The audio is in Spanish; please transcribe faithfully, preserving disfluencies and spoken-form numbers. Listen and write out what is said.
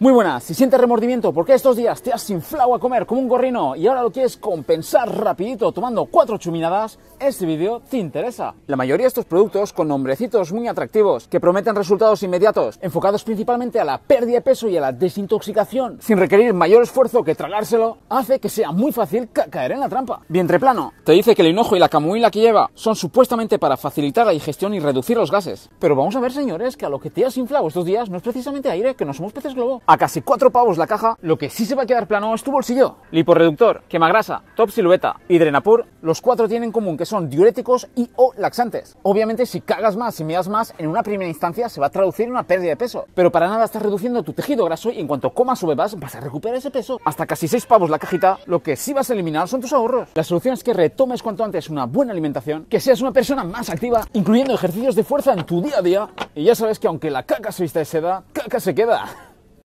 Muy buenas, si sientes remordimiento porque estos días te has inflado a comer como un gorrino y ahora lo quieres compensar rapidito tomando cuatro chuminadas, este vídeo te interesa. La mayoría de estos productos con nombrecitos muy atractivos que prometen resultados inmediatos, enfocados principalmente a la pérdida de peso y a la desintoxicación, sin requerir mayor esfuerzo que tragárselo, hace que sea muy fácil ca caer en la trampa. Vientre plano, te dice que el hinojo y la camomila que lleva son supuestamente para facilitar la digestión y reducir los gases. Pero vamos a ver, señores, que a lo que te has inflado estos días no es precisamente aire, que no somos peces globo. A casi cuatro pavos la caja, lo que sí se va a quedar plano es tu bolsillo. Liporreductor, quemagrasa, top silueta y Drenapur, los cuatro tienen en común que son diuréticos y o laxantes. Obviamente, si cagas más y meas más, en una primera instancia se va a traducir en una pérdida de peso, pero para nada estás reduciendo tu tejido graso y en cuanto comas o bebas vas a recuperar ese peso. Hasta casi seis pavos la cajita, lo que sí vas a eliminar son tus ahorros. La solución es que retomes cuanto antes una buena alimentación, que seas una persona más activa, incluyendo ejercicios de fuerza en tu día a día, y ya sabes que aunque la caca se vista de seda, caca se queda.